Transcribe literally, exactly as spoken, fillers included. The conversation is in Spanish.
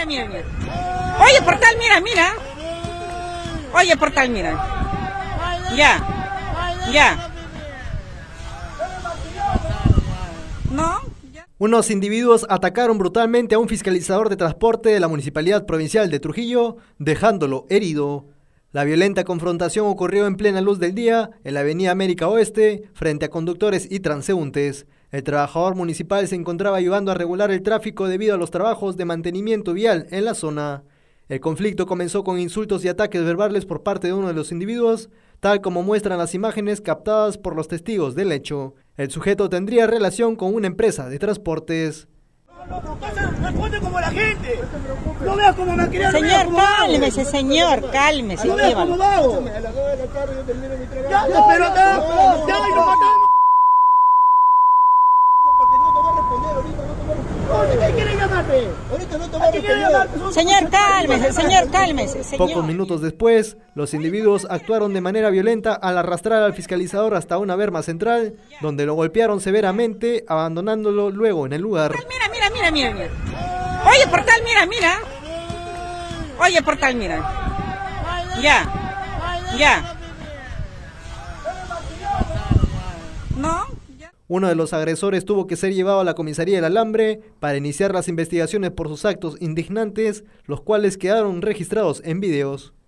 mira, mira, mira. Oye, portal, mira, mira. Oye, portal, mira. Ya, ya. ¿No? Unos individuos atacaron brutalmente a un fiscalizador de transporte de la Municipalidad Provincial de Trujillo, dejándolo herido. La violenta confrontación ocurrió en plena luz del día en la avenida América Oeste, frente a conductores y transeúntes. El trabajador municipal se encontraba ayudando a regular el tráfico debido a los trabajos de mantenimiento vial en la zona. El conflicto comenzó con insultos y ataques verbales por parte de uno de los individuos, tal como muestran las imágenes captadas por los testigos del hecho. El sujeto tendría relación con una empresa de transportes. Responde como la gente. No veas cómo me criaron. Señor, cálmese, señor, cálmese. No veas cómo vago. Ya, pero acá, ya, y lo matamos. Porque no te va a responder ahorita, no te va a responder. ¿Qué quiere llamarte? Ahorita no te va a responder. Señor, cálmese, señor, cálmese, señor. Pocos minutos después, los individuos actuaron de manera violenta al arrastrar al fiscalizador hasta una berma central, donde lo golpearon severamente, abandonándolo luego en el lugar. Mira, mira, mira, mira, mira. Oye, portal, mira, mira. Oye, portal, mira. Ya, ya. ¿No? Uno de los agresores tuvo que ser llevado a la comisaría del Alambre para iniciar las investigaciones por sus actos indignantes, los cuales quedaron registrados en videos.